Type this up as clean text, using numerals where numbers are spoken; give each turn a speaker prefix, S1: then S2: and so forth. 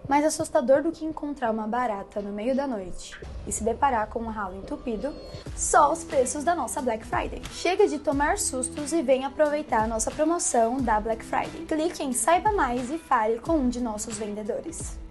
S1: Mais assustador do que encontrar uma barata no meio da noite e se deparar com um ralo entupido, só os preços da nossa Black Friday. Chega de tomar sustos e vem aproveitar a nossa promoção da Black Friday. Clique em Saiba Mais e fale com um de nossos vendedores.